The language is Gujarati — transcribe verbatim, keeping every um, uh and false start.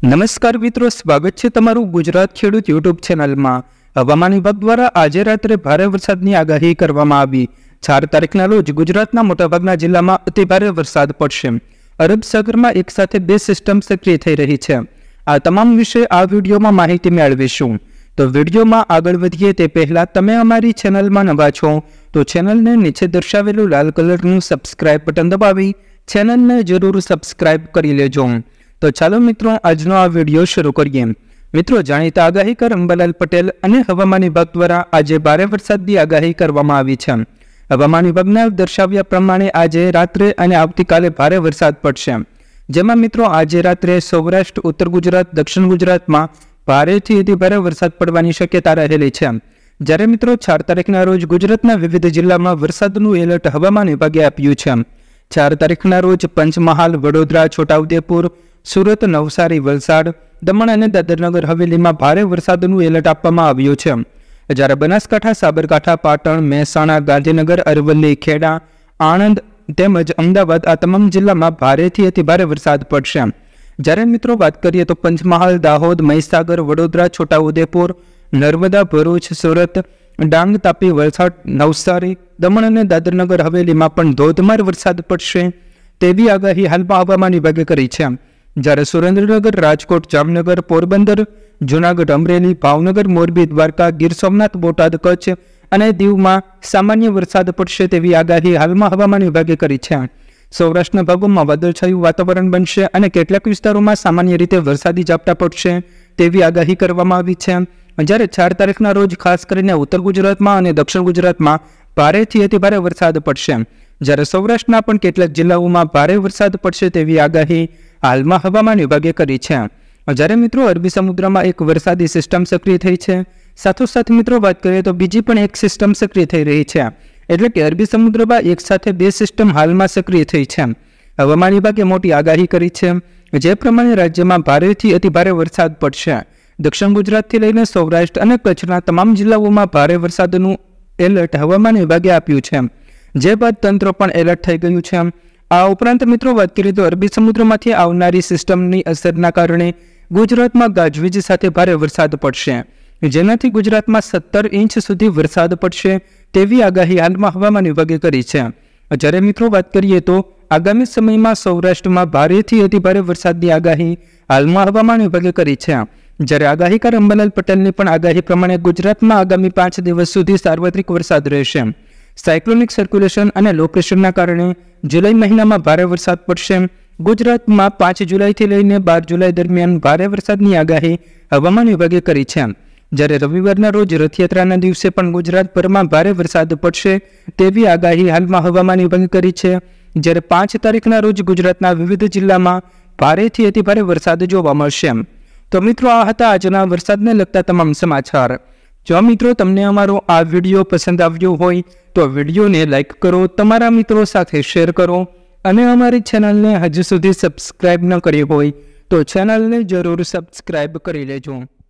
નમસ્કાર મિત્રો, સ્વાગત છે તમારું ગુજરાત ખેડૂત યુટ્યુબ ચેનલમાં। હવામાન વિભાગ દ્વારા આજે રાત્રે ભારે વરસાદની આગાહી કરવામાં આવી। ચાર તારીખના રોજ ગુજરાતના મોટાભાગના જિલ્લામાં અતિભારે વરસાદ પડશે। અરબ સાગરમાં એક સાથે બે સિસ્ટમ સક્રિય થઈ રહી છે। આ તમામ વિશે આ વિડીયોમાં માહિતી મેળવીશું। તો વિડીયોમાં આગળ વધીએ તે પહેલાં તમે અમારી ચેનલમાં નવા છો તો ચેનલને નીચે દર્શાવેલું લાલ કલરનું સબસ્ક્રાઇબ બટન દબાવી ચેનલને જરૂર સબસ્ક્રાઇબ કરી લેજો। તો ચાલો મિત્રો આજનો આ વિડીયો શરૂ કરીએ। મિત્રો, જાણીતા આગાહીકાર અંબાલાલ પટેલ અને હવામાન વિભાગ દ્વારા આજે ભારે વરસાદની આગાહી કરવામાં આવી છે। હવામાન વિભાગના દર્શાવ્યા પ્રમાણે આજે રાત્રે અને આવતીકાલે ભારે વરસાદ પડશે, જેમાં મિત્રો આજે રાત્રે સૌરાષ્ટ્ર, ઉત્તર ગુજરાત, દક્ષિણ ગુજરાતમાં ભારેથી અતિ ભારે વરસાદ પડવાની શક્યતા રહેલી છે। જ્યારે મિત્રો ચાર તારીખના રોજ ગુજરાતના વિવિધ જિલ્લામાં વરસાદનું એલર્ટ હવામાન વિભાગે આપ્યું છે। ચાર તારીખના રોજ પંચમહાલ, વડોદરા, છોટાઉદેપુર, સુરત, નવસારી, વલસાડ, દમણ અને દાદરનગર હવેલીમાં ભારે વરસાદનું એલર્ટ આપવામાં આવ્યું છે। જ્યારે બનાસકાંઠા, સાબરકાંઠા, પાટણ, મહેસાણા, ગાંધીનગર, અરવલ્લી, ખેડા, આણંદ તેમજ અમદાવાદ આ તમામ જિલ્લામાં ભારેથી અતિ ભારે વરસાદ પડશે। જ્યારે મિત્રો વાત કરીએ તો પંચમહાલ, દાહોદ, મહીસાગર, વડોદરા, છોટાઉદેપુર, નર્મદા, ભરૂચ, સુરત, ડાંગ, તાપી, વલસાડ, નવસારી, દમણ અને દાદરનગર હવેલીમાં પણ ધોધમાર વરસાદ પડશે તેવી આગાહી હાલમાં હવામાન વિભાગે કરી છે। જ્યારે સુરેન્દ્રનગર, રાજકોટ, જામનગર, પોરબંદર, જૂનાગઢ, અમરેલી, ભાવનગર, મોરબી, દ્વારકા, ગીર સોમનાથ, બોટાદ, કચ્છ અને દીવમાં સામાન્ય વરસાદ પડશે તેવી આગાહી હાલમાં હવામાન વિભાગે કરી છે। સૌરાષ્ટ્રના ભાગોમાં વાદળછાયું વાતાવરણ બનશે અને કેટલાક વિસ્તારોમાં સામાન્ય રીતે વરસાદી ઝાપટા પડશે તેવી આગાહી કરવામાં આવી છે। જ્યારે ચાર તારીખના રોજ ખાસ કરીને ઉત્તર ગુજરાતમાં અને દક્ષિણ ગુજરાતમાં ભારેથી અતિ ભારે વરસાદ પડશે। જ્યારે સૌરાષ્ટ્રના પણ કેટલાક જિલ્લાઓમાં ભારે વરસાદ પડશે તેવી આગાહી હાલમાં હવામાન વિભાગે કરી છે। જ્યારે મિત્રો અરબી સમુદ્રમાં એક વરસાદી સિસ્ટમ સક્રિય થઈ છે, સાથોસાથ મિત્રો વાત કરીએ તો બીજી પણ એક સિસ્ટમ સક્રિય થઈ રહી છે, એટલે કે અરબી સમુદ્રમાં એક સાથે બે સિસ્ટમ હાલમાં સક્રિય થઈ છે। હવામાન વિભાગે મોટી આગાહી કરી છે, જે પ્રમાણે રાજ્યમાં ભારેથી અતિ ભારે વરસાદ પડશે। દક્ષિણ ગુજરાતથી લઈને સૌરાષ્ટ્ર અને કચ્છના તમામ જિલ્લાઓમાં ભારે વરસાદનું એલર્ટ હવામાન વિભાગે આપ્યું છે, જે બાદ તંત્ર પણ એલર્ટ થઈ ગયું છે। આ ઉપરાંત મિત્રો વાત કરીએ તો અરબી સમુદ્રમાંથી આવનારી સિસ્ટમની અસરના કારણે ગુજરાતમાં ગાજવીજ સાથે ભારે વરસાદ પડશે, જેનાથી ગુજરાતમાં સત્તર ઇંચ સુધી વરસાદ પડશે તેવી આગાહી હાલમાં હવામાન વિભાગે કરી છે। જ્યારે મિત્રો વાત કરીએ તો આગામી સમયમાં સૌરાષ્ટ્રમાં ભારેથી અતિ ભારે વરસાદની આગાહી હાલમાં હવામાન વિભાગે કરી છે। જ્યારે આગાહીકાર અંબાલાલ પટેલની પણ આગાહી પ્રમાણે ગુજરાતમાં આગામી પાંચ દિવસ સુધી સાર્વત્રિક વરસાદ રહેશે। સાયક્લોનિક સર્ક્યુલેશન અને લો પ્રેશરના કારણે જુલાઈ મહિનામાં ભારે વરસાદ પડશે। ગુજરાતમાં પાંચ જુલાઈથી લઈને બાર જુલાઈ દરમિયાન ભારે વરસાદની આગાહી હવામાન વિભાગે કરી છે। જ્યારે રવિવારના રોજ રથયાત્રાના દિવસે પણ ગુજરાતભરમાં ભારે વરસાદ પડશે તેવી આગાહી હાલમાં હવામાન વિભાગે કરી છે। જ્યારે પાંચ તારીખના રોજ ગુજરાતના વિવિધ જિલ્લામાં ભારેથી અતિ ભારે વરસાદ જોવા મળશે। તો મિત્રો આ હતા આજના વરસાદને લગતા તમામ સમાચાર। જો મિત્રો તમને અમારો આ વિડીયો પસંદ આવ્યો હોય તો વિડીયોને લાઇક કરો, તમારા મિત્રો સાથે શેર કરો અને અમારી ચેનલને હજુ સુધી સબસ્ક્રાઇબ ન કરી હોય તો ચેનલને જરૂર સબસ્ક્રાઇબ કરી લેજો।